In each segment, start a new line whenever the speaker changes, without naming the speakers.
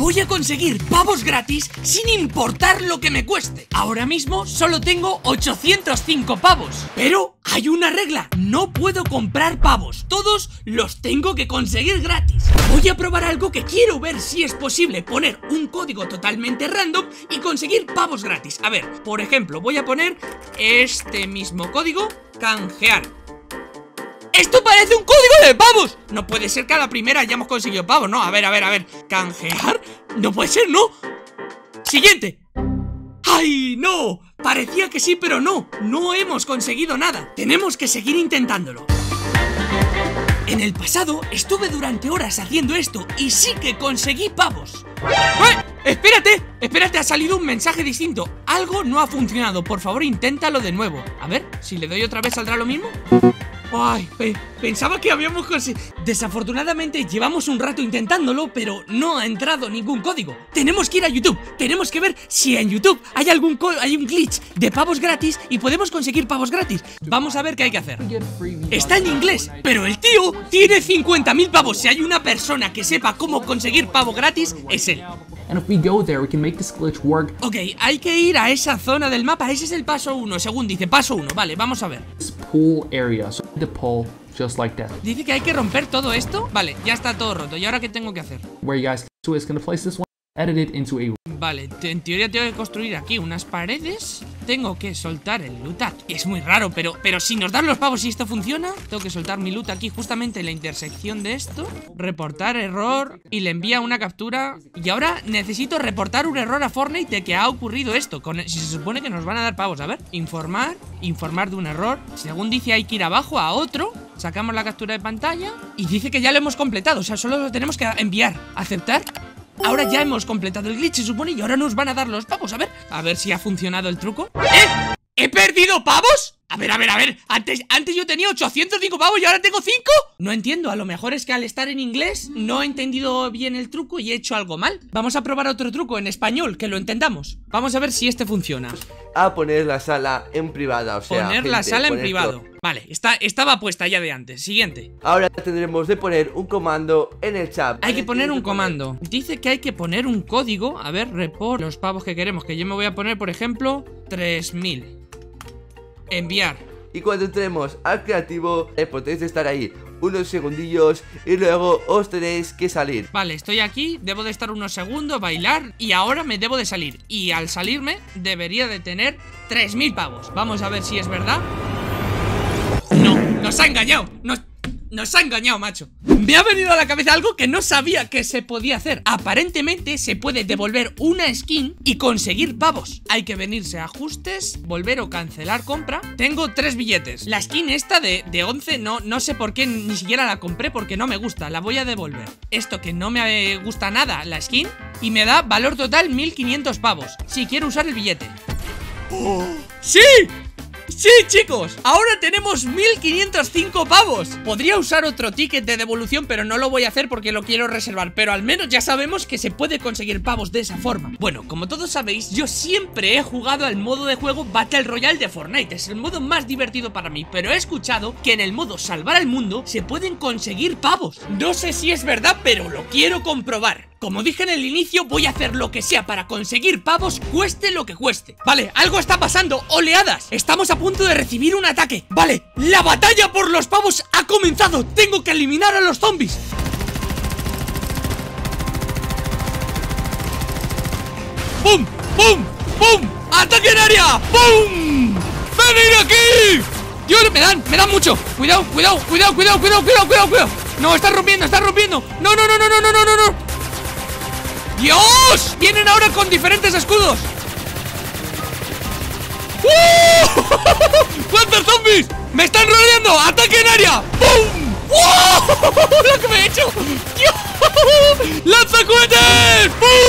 Voy a conseguir pavos gratis sin importar lo que me cueste. Ahora mismo solo tengo 805 pavos. Pero hay una regla, no puedo comprar pavos. Todos los tengo que conseguir gratis. Voy a probar algo que quiero ver si es posible. Poner un código totalmente random y conseguir pavos gratis. A ver, por ejemplo, voy a poner este mismo código, canjear. ¡Esto parece un código de pavos! No puede ser que a la primera hayamos conseguido pavos, ¿no? A ver, ¿canjear? No puede ser, ¿no? Siguiente. ¡Ay, no! Parecía que sí, pero no. No hemos conseguido nada. Tenemos que seguir intentándolo. En el pasado estuve durante horas haciendo esto y sí que conseguí pavos. Espérate, ha salido un mensaje distinto. Algo no ha funcionado, por favor inténtalo de nuevo. A ver, si le doy otra vez ¿saldrá lo mismo? Ay, pensaba que habíamos conseguido. Desafortunadamente llevamos un rato intentándolo, pero no ha entrado ningún código. Tenemos que ir a YouTube, tenemos que ver si en YouTube hay un glitch de pavos gratis y podemos conseguir pavos gratis. Vamos a ver qué hay que hacer. Está en inglés, pero el tío tiene 50.000 pavos. Si hay una persona que sepa cómo conseguir pavo gratis, es él. Ok, hay que ir a esa zona del mapa. Ese es el paso 1, según dice, paso 1. Vale, vamos a ver. Dice que hay que romper todo esto. Vale, ya está todo roto. ¿Y ahora qué tengo que hacer? Vale, en teoría tengo que construir aquí unas paredes. Tengo que soltar el loot aquí. Es muy raro, pero si nos dan los pavos y esto funciona, tengo que soltar mi loot aquí justamente en la intersección de esto. Reportar error y le envía una captura. Y ahora necesito reportar un error a Fortnite de que ha ocurrido esto. Si se supone que nos van a dar pavos. A ver, informar de un error. Según dice hay que ir abajo a otro. Sacamos la captura de pantalla y dice que ya lo hemos completado. O sea, solo lo tenemos que enviar. Aceptar. Ahora ya hemos completado el glitch, se supone, y ahora nos van a dar los pavos. A ver si ha funcionado el truco. ¿He perdido pavos? A ver, antes yo tenía 805 pavos y ahora tengo 5. No entiendo, a lo mejor es que al estar en inglés no he entendido bien el truco y he hecho algo mal. Vamos a probar otro truco en español, que lo entendamos. Vamos a ver si este funciona.
A poner la sala en privada, o sea,
poner la sala en privado. Vale, estaba puesta ya de antes. Siguiente.
Ahora tendremos de poner un comando en el chat.
Hay que poner un comando. Dice que hay que poner un código. A ver, report los pavos que queremos. Que yo me voy a poner, por ejemplo, 3000. Enviar.
Y cuando entremos al creativo, podéis estar ahí unos segundillos y luego os tenéis que salir.
Vale, estoy aquí, debo de estar unos segundos, bailar y ahora me debo de salir. Y al salirme debería de tener 3000 pavos. Vamos a ver si es verdad. No, nos ha engañado. Nos ha engañado, macho. Me ha venido a la cabeza algo que no sabía que se podía hacer. Aparentemente se puede devolver una skin y conseguir pavos. Hay que venirse a ajustes, volver o cancelar compra. Tengo 3 billetes. La skin esta de 11 no sé por qué ni siquiera la compré porque no me gusta. La voy a devolver. Esto que no me gusta nada, la skin, y me da valor total 1500 pavos. Si quiero usar el billete. ¡Sí! ¡Sí, chicos! Ahora tenemos 1505 pavos. Podría usar otro ticket de devolución, pero no lo voy a hacer porque lo quiero reservar. Pero al menos ya sabemos que se puede conseguir pavos de esa forma. Bueno, como todos sabéis, yo siempre he jugado al modo de juego Battle Royale de Fortnite. Es el modo más divertido para mí, pero he escuchado que en el modo Salvar al Mundo se pueden conseguir pavos. No sé si es verdad, pero lo quiero comprobar. Como dije en el inicio, voy a hacer lo que sea para conseguir pavos, cueste lo que cueste. Vale, algo está pasando, oleadas. Estamos a punto de recibir un ataque. Vale, la batalla por los pavos ha comenzado. Tengo que eliminar a los zombies. ¡Bum! ¡Bum! ¡Bum! ¡Ataque en área! ¡Bum! ¡Venid aquí! Dios, me dan mucho. Cuidado. No, está rompiendo. No. ¡Dios! Vienen ahora con diferentes escudos. ¡Cuántos zombies! ¡Me están rodeando! ¡Ataque en área! ¡Bum! ¡Wow! ¡Lo que me he hecho! ¡Dios! ¡Lanzacohetes!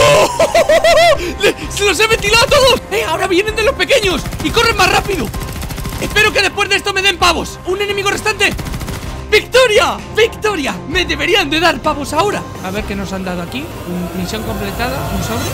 ¡Se los he ventilado a todos! Ahora vienen de los pequeños y corren más rápido. Espero que después de esto me den pavos. ¡Un enemigo restante! ¡Victoria! ¡Victoria! Me deberían de dar pavos ahora. A ver qué nos han dado aquí. Misión completada, un sobre.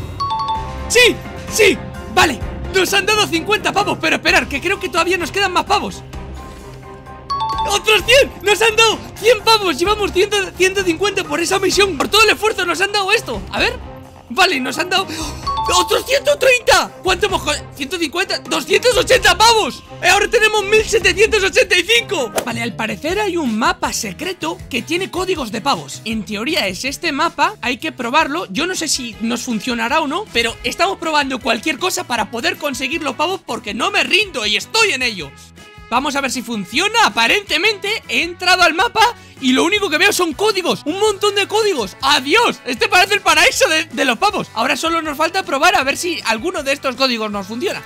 ¡Sí! Vale, nos han dado 50 pavos. Pero esperar, que creo que todavía nos quedan más pavos. ¡Otros 100! ¡Nos han dado 100 pavos! Llevamos 150 por esa misión. Por todo el esfuerzo nos han dado esto. A ver. Vale, nos han dado ¡otros 130! ¿Cuánto hemos cogido? 150, 280 pavos. Ahora tenemos 1785. Vale, al parecer hay un mapa secreto que tiene códigos de pavos. En teoría es este mapa, hay que probarlo. Yo no sé si nos funcionará o no, pero estamos probando cualquier cosa para poder conseguir los pavos, porque no me rindo y estoy en ello. Vamos a ver si funciona. Aparentemente he entrado al mapa y lo único que veo son códigos. Un montón de códigos. ¡Adiós! Este parece el paraíso de los pavos. Ahora solo nos falta probar a ver si alguno de estos códigos nos funciona.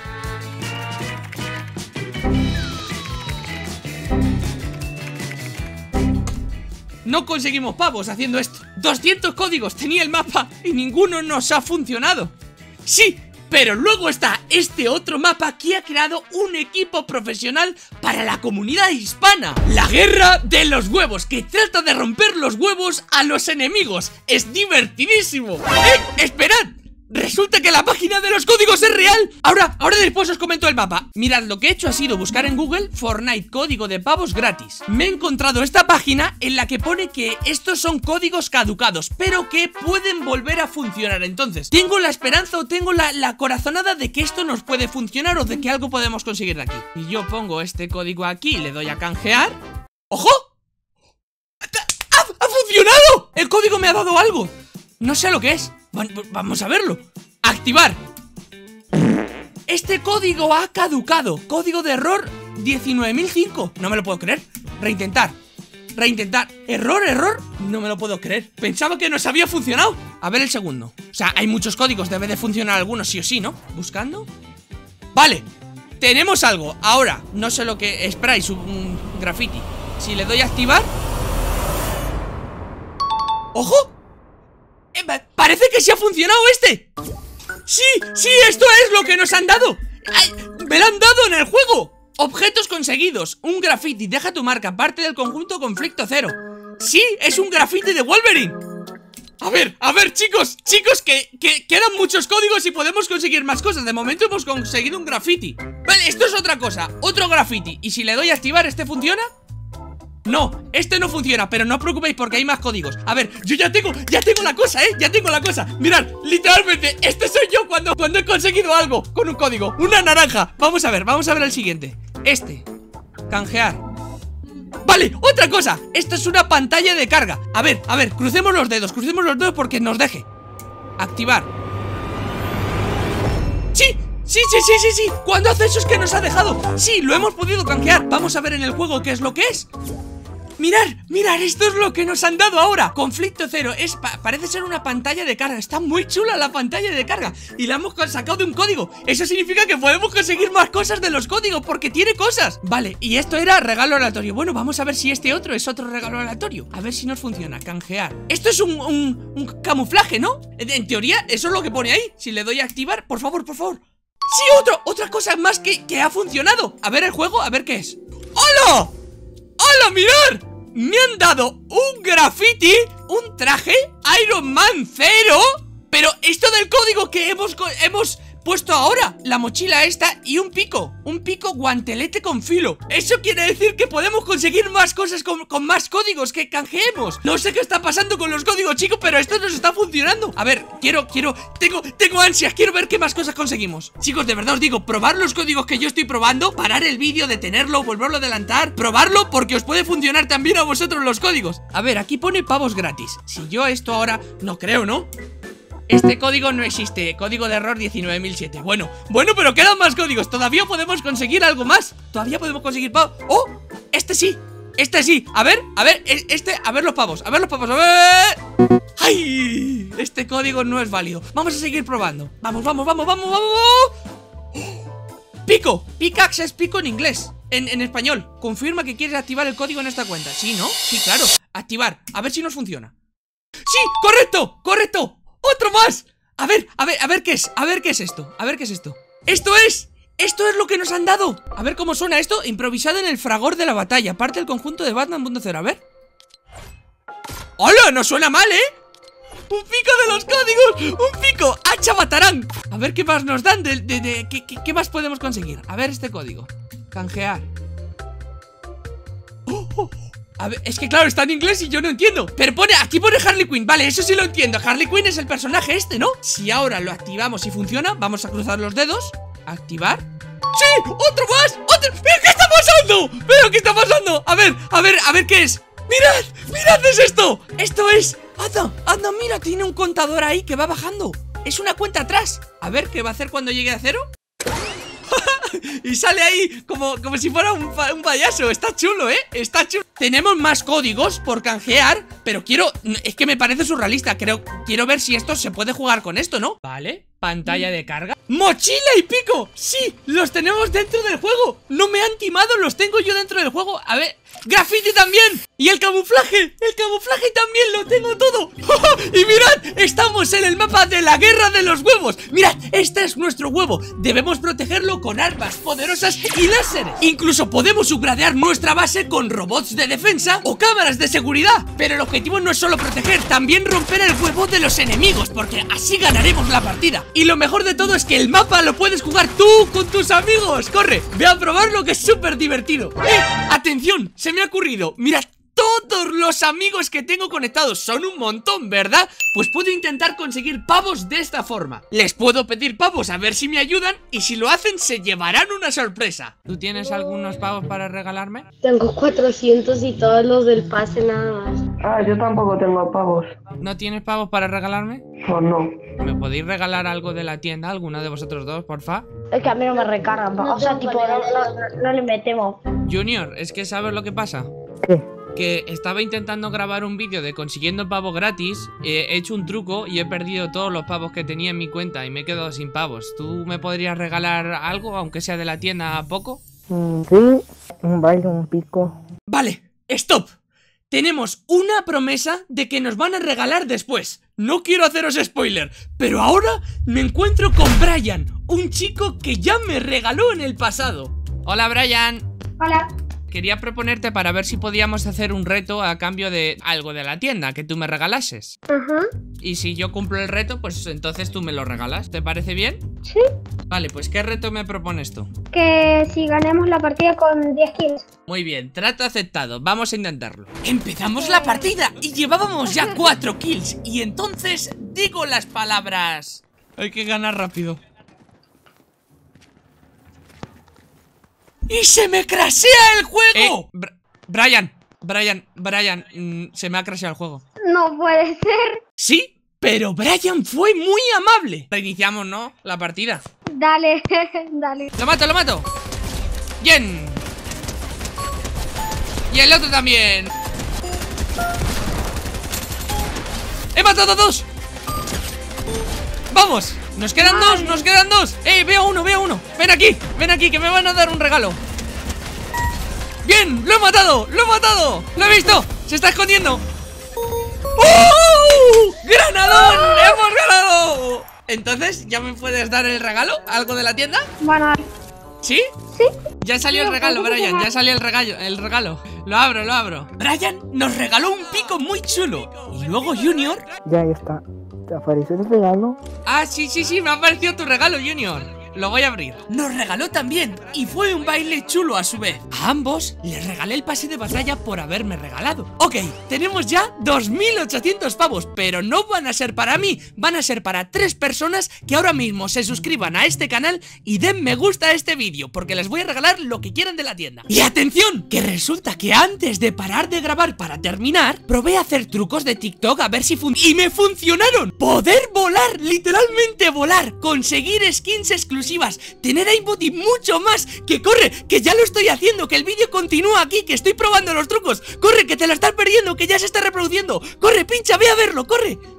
No conseguimos pavos haciendo esto. 200 códigos tenía el mapa y ninguno nos ha funcionado. ¡Sí! Pero luego está este otro mapa que ha creado un equipo profesional para la comunidad hispana. La guerra de los huevos, que trata de romper los huevos a los enemigos. Es divertidísimo. ¡Esperad! Resulta que la página de los códigos es real. Ahora después os comento el mapa. Mirad, lo que he hecho ha sido buscar en Google Fortnite código de pavos gratis. Me he encontrado esta página en la que pone que estos son códigos caducados, pero que pueden volver a funcionar. Entonces, tengo la esperanza o tengo la corazonada de que esto nos puede funcionar o de que algo podemos conseguir de aquí. Y yo pongo este código aquí, le doy a canjear. ¡Ojo! ¡Ha funcionado! El código me ha dado algo. No sé lo que es. Vamos a verlo. Activar. Este código ha caducado. Código de error 19005. No me lo puedo creer. Reintentar. Error. No me lo puedo creer. Pensaba que nos había funcionado. A ver el segundo. O sea, hay muchos códigos. Debe de funcionar algunos sí o sí, ¿no? Buscando. Vale. Tenemos algo. Ahora, no sé lo que... Esperáis, un graffiti. Si le doy a activar. ¡Ojo! Parece que sí ha funcionado este. Sí, esto es lo que nos han dado. ¡Ay! Me lo han dado en el juego. Objetos conseguidos. Un graffiti, deja tu marca, parte del conjunto Conflicto Cero. Sí, es un graffiti de Wolverine. A ver, chicos, que quedan muchos códigos y podemos conseguir más cosas. De momento hemos conseguido un graffiti. Vale, esto es otra cosa, otro graffiti. ¿Y si le doy a activar, este funciona? No, este no funciona, pero no os preocupéis porque hay más códigos. A ver, yo ya tengo la cosa, ya tengo la cosa. Mirad, literalmente, este soy yo cuando he conseguido algo con un código, una naranja. Vamos a ver el siguiente. Este, canjear. Vale, otra cosa, esto es una pantalla de carga. A ver, crucemos los dedos porque nos deje. Activar. ¡Sí! Cuando hace eso es que nos ha dejado. Sí, lo hemos podido canjear. Vamos a ver en el juego qué es lo que es. Mirad, esto es lo que nos han dado ahora. Conflicto Cero, parece ser una pantalla de carga. Está muy chula la pantalla de carga. Y la hemos sacado de un código. Eso significa que podemos conseguir más cosas de los códigos, porque tiene cosas. Vale, y esto era regalo aleatorio. Bueno, vamos a ver si este otro es otro regalo aleatorio. A ver si nos funciona, canjear. Esto es un camuflaje, ¿no? En teoría, eso es lo que pone ahí. Si le doy a activar, por favor. Sí, otra cosa más que ha funcionado. A ver el juego, a ver qué es. ¡Hola! ¡Mirad! Me han dado un graffiti, un traje Iron Man 0. Pero esto del código que hemos puesto ahora, la mochila esta y un pico guantelete con filo. Eso quiere decir que podemos conseguir más cosas con más códigos que canjeemos. No sé qué está pasando con los códigos, chicos, pero esto nos está funcionando. A ver, tengo ansias, quiero ver qué más cosas conseguimos. Chicos, de verdad os digo, probar los códigos que yo estoy probando, parar el vídeo, detenerlo, volverlo a adelantar, probarlo, porque os puede funcionar también a vosotros los códigos. A ver, aquí pone pavos gratis. Si yo esto ahora, no creo, ¿no? Este código no existe, código de error 19007. Bueno, pero quedan más códigos. Todavía podemos conseguir algo más. Todavía podemos conseguir pavos. ¡Oh! Este sí. A ver los pavos. A ver. ¡Ay! Este código no es válido. Vamos a seguir probando. Vamos. Pico. Pickaxe es pico en inglés. En español. Confirma que quieres activar el código en esta cuenta. Sí, ¿no? Sí, claro. Activar. A ver si nos funciona. ¡Sí! ¡Correcto! ¡Otro más! A ver qué es. ¿Qué es esto? Esto es lo que nos han dado. A ver cómo suena esto. Improvisado en el fragor de la batalla. Parte del conjunto de Batman Mundo Cero. A ver. ¡Hola! No suena mal, ¿eh? ¡Un pico de los códigos! ¡Un pico! ¡Hacha Batarán! A ver qué más nos dan. ¿Qué más podemos conseguir? A ver este código. Canjear. ¡Oh! A ver, es que claro, está en inglés y yo no entiendo. Pero aquí pone Harley Quinn, vale, eso sí lo entiendo. Harley Quinn es el personaje este, ¿no? Si ahora lo activamos y funciona, vamos a cruzar los dedos. Activar. ¡Sí! ¡Otro más! ¡Otro! ¿Pero qué está pasando? ¿Pero qué está pasando? A ver qué es. ¡Mirad es esto! Esto es... Anda, mira, tiene un contador ahí que va bajando. Es una cuenta atrás. A ver, ¿qué va a hacer cuando llegue a 0? Y sale ahí como si fuera un payaso. Está chulo, ¿eh? Está chulo. Tenemos más códigos por canjear, pero es que me parece surrealista. Quiero ver si esto se puede jugar con esto, ¿no? Vale, pantalla de carga. ¡Mochila y pico! ¡Sí! Los tenemos dentro del juego. No me han timado, los tengo yo dentro del juego. A ver, graffiti también. Y el camuflaje también lo tengo todo. Y mirad, estamos en el mapa de la guerra de los huevos. Mirad, este es nuestro huevo. Debemos protegerlo con armas poderosas y láseres. Incluso podemos upgradear nuestra base con robots de defensa o cámaras de seguridad. Pero el objetivo no es solo proteger, también romper el huevo de los enemigos, porque así ganaremos la partida. Y lo mejor de todo es que el mapa lo puedes jugar tú con tus amigos. Corre, ve a probarlo, que es súper divertido. ¡Atención! Se me ha ocurrido. Mirad, todos los amigos que tengo conectados son un montón, ¿verdad? Pues puedo intentar conseguir pavos de esta forma. Les puedo pedir pavos a ver si me ayudan, y si lo hacen se llevarán una sorpresa. ¿Tú tienes algunos pavos para regalarme?
Tengo 400 y todos los del pase nada más.
Yo tampoco tengo pavos.
¿No tienes pavos para regalarme?
Pues no.
¿Me podéis regalar algo de la tienda, alguno de vosotros dos, porfa?
Es que a mí no me recargan, o sea, tipo, no le metemos.
Junior, es que ¿sabes lo que pasa?
¿Qué?
Que estaba intentando grabar un vídeo de consiguiendo pavos gratis. He hecho un truco y he perdido todos los pavos que tenía en mi cuenta y me he quedado sin pavos. ¿Tú me podrías regalar algo, aunque sea de la tienda, a poco?
Sí, un baile, un pico.
Vale, stop. Tenemos una promesa de que nos van a regalar después. No quiero haceros spoiler, pero ahora me encuentro con Brian, un chico que ya me regaló en el pasado. Hola, Brian.
Hola.
Quería proponerte para ver si podíamos hacer un reto a cambio de algo de la tienda que tú me regalases. Y si yo cumplo el reto, pues entonces tú me lo regalas. ¿Te parece bien?
Sí.
Vale, pues ¿qué reto me propones tú?
Que si ganemos la partida con 10 kills.
Muy bien, trato aceptado, vamos a intentarlo. Empezamos la partida y llevábamos ya 4 kills. Y entonces digo las palabras. Hay que ganar rápido. ¡Y se me crashea el juego! Brian, se me ha crasheado el juego.
No puede ser.
Sí, pero Brian fue muy amable. Reiniciamos, ¿no? La partida.
Dale, dale.
¡Lo mato! ¡Bien! Y el otro también. ¡He matado a 2! ¡Vamos! Nos quedan dos. Veo uno. Ven aquí, que me van a dar un regalo. ¡Bien! ¡Lo he matado! ¡Lo he visto! ¡Se está escondiendo! ¡Granadón! ¡Hemos ganado! Entonces, ¿ya me puedes dar el regalo? ¿Algo de la tienda?
Bueno.
¿Sí?
Sí.
Ya salió el regalo, Brian, ya salió el regalo. Lo abro. Brian nos regaló un pico muy chulo. Y luego Junior...
Ya está. ¿Te apareció el regalo?
Ah, sí, me ha aparecido tu regalo, Junior. Lo voy a abrir. Nos regaló también, y fue un baile chulo a su vez. A ambos les regalé el pase de batalla por haberme regalado. Ok, tenemos ya 2800 pavos, pero no van a ser para mí, van a ser para 3 personas que ahora mismo se suscriban a este canal y den me gusta a este vídeo, porque les voy a regalar lo que quieran de la tienda. Y atención, que resulta que antes de parar de grabar para terminar, probé a hacer trucos de TikTok a ver si y me funcionaron. Poder volar, literalmente volar, conseguir skins exclusivas, tener aimbot y mucho más. Que corre, que ya lo estoy haciendo, que el vídeo continúa aquí, que estoy probando los trucos. Corre, que te la estás perdiendo, que ya se está reproduciendo. Corre, pincha, ve a verlo, corre.